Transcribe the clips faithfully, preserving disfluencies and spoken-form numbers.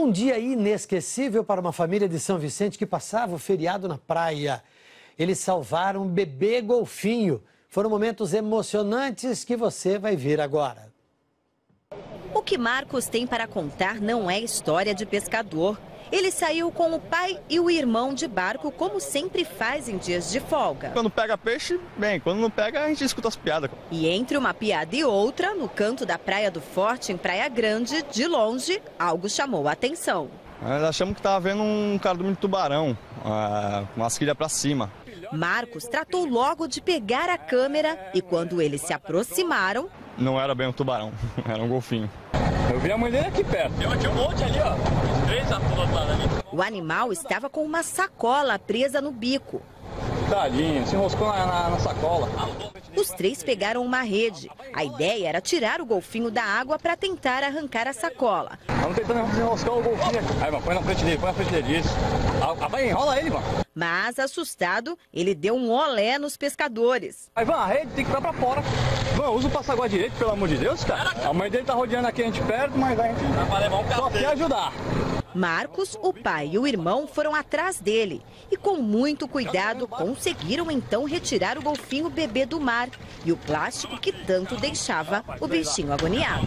Um dia inesquecível para uma família de São Vicente que passava o feriado na praia. Eles salvaram um bebê golfinho. Foram momentos emocionantes que você vai ver agora. O que Marcos tem para contar não é história de pescador. Ele saiu com o pai e o irmão de barco, como sempre faz em dias de folga. Quando pega peixe, bem, quando não pega, a gente escuta as piadas. E entre uma piada e outra, no canto da Praia do Forte, em Praia Grande, de longe, algo chamou a atenção. Nós achamos que estava vendo um cardume de tubarão, com as quilhas para cima. Marcos tratou logo de pegar a câmera e quando eles se aproximaram... Não era bem um tubarão, era um golfinho. Eu vi a mãe dele aqui perto. Eu tinha um monte ali, ó. Três atolados ali. O animal estava com uma sacola presa no bico. Tadinho, se enroscou na, na, na sacola. Os três pegaram uma rede. A ideia era tirar o golfinho da água para tentar arrancar a sacola. Vamos tentando desenroscar o golfinho aqui. Aí, mano, põe na frente dele, põe na frente dele. Isso. Ah, vai, enrola ele, mano. Mas, assustado, ele deu um olé nos pescadores. Aí, Ivan, a rede tem que ir pra fora. Ivan, usa o passaguá direito, pelo amor de Deus, cara. A mãe dele tá rodeando aqui a gente perto, mas a gente só quer ajudar. Marcos, o pai e o irmão foram atrás dele e, com muito cuidado, conseguiram então retirar o golfinho bebê do mar e o plástico que tanto deixava o bichinho agoniado.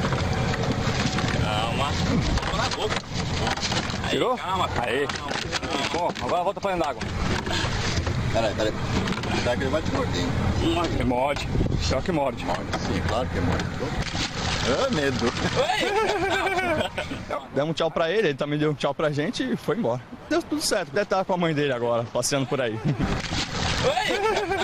Calma. Calma na boca. Tirou? Calma. Aí. Bom, agora volta pra dentro d'água. Peraí, peraí. Cuidado que ele vai te morder, hein? Ele morde. Só que morde. Sim, claro que morde. Ah, medo. Demos um tchau pra ele, ele também deu um tchau pra gente e foi embora. Deu tudo certo, deve estar com a mãe dele agora, passeando por aí. Oi!